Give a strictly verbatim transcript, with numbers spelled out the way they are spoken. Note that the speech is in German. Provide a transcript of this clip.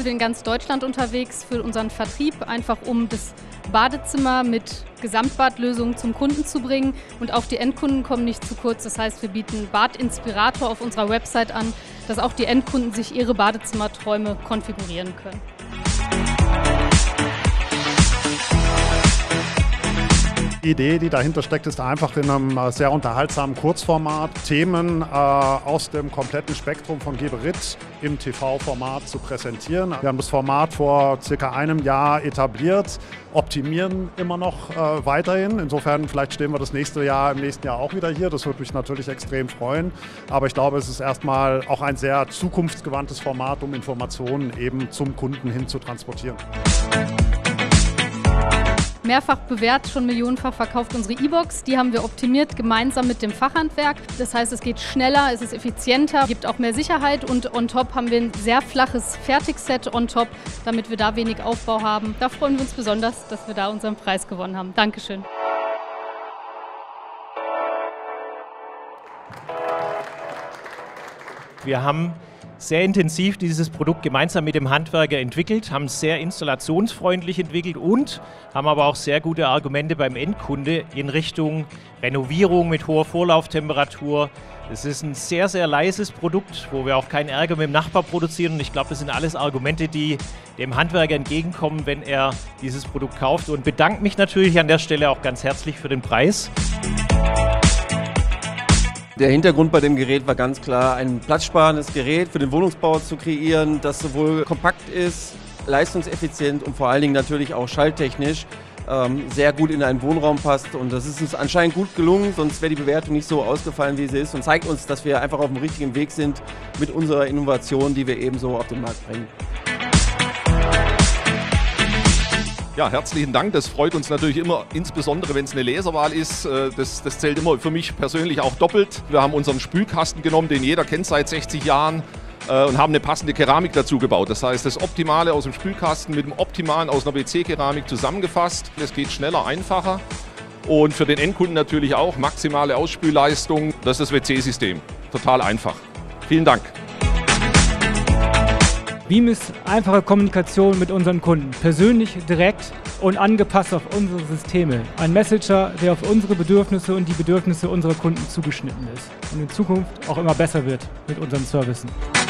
sind wir in ganz Deutschland unterwegs für unseren Vertrieb, einfach um das Badezimmer mit Gesamtbadlösungen zum Kunden zu bringen. Und auch die Endkunden kommen nicht zu kurz. Das heißt, wir bieten Badinspirator auf unserer Website an, dass auch die Endkunden sich ihre Badezimmerträume konfigurieren können. Die Idee, die dahinter steckt, ist einfach in einem sehr unterhaltsamen Kurzformat Themen äh, aus dem kompletten Spektrum von Geberit im T V-Format zu präsentieren. Wir haben das Format vor circa einem Jahr etabliert, optimieren immer noch äh, weiterhin. Insofern vielleicht stehen wir das nächste Jahr im nächsten Jahr auch wieder hier. Das würde mich natürlich extrem freuen. Aber ich glaube, es ist erstmal auch ein sehr zukunftsgewandtes Format, um Informationen eben zum Kunden hin zu transportieren. Mehrfach bewährt, schon millionenfach verkauft unsere E-Box. Die haben wir optimiert gemeinsam mit dem Fachhandwerk. Das heißt, es geht schneller, es ist effizienter, gibt auch mehr Sicherheit und on top haben wir ein sehr flaches Fertigset on top, damit wir da wenig Aufbau haben. Da freuen wir uns besonders, dass wir da unseren Preis gewonnen haben. Dankeschön. Wir haben sehr intensiv dieses Produkt gemeinsam mit dem Handwerker entwickelt, haben es sehr installationsfreundlich entwickelt und haben aber auch sehr gute Argumente beim Endkunde in Richtung Renovierung mit hoher Vorlauftemperatur. Es ist ein sehr, sehr leises Produkt, wo wir auch keinen Ärger mit dem Nachbar produzieren. Und ich glaube, das sind alles Argumente, die dem Handwerker entgegenkommen, wenn er dieses Produkt kauft. Und bedanke mich natürlich an der Stelle auch ganz herzlich für den Preis. Der Hintergrund bei dem Gerät war ganz klar, ein platzsparendes Gerät für den Wohnungsbau zu kreieren, das sowohl kompakt ist, leistungseffizient und vor allen Dingen natürlich auch schalltechnisch ähm, sehr gut in einen Wohnraum passt. Und das ist uns anscheinend gut gelungen, sonst wäre die Bewertung nicht so ausgefallen, wie sie ist und zeigt uns, dass wir einfach auf dem richtigen Weg sind mit unserer Innovation, die wir ebenso auf den Markt bringen. Ja, herzlichen Dank. Das freut uns natürlich immer, insbesondere wenn es eine Laserwahl ist. Das, das zählt immer für mich persönlich auch doppelt. Wir haben unseren Spülkasten genommen, den jeder kennt seit sechzig Jahren und haben eine passende Keramik dazu gebaut. Das heißt, das Optimale aus dem Spülkasten mit dem Optimalen aus einer W C-Keramik zusammengefasst. Es geht schneller, einfacher und für den Endkunden natürlich auch maximale Ausspülleistung. Das ist das W C-System. Total einfach. Vielen Dank. Veeam ist einfache Kommunikation mit unseren Kunden, persönlich, direkt und angepasst auf unsere Systeme. Ein Messenger, der auf unsere Bedürfnisse und die Bedürfnisse unserer Kunden zugeschnitten ist und in Zukunft auch immer besser wird mit unseren Services.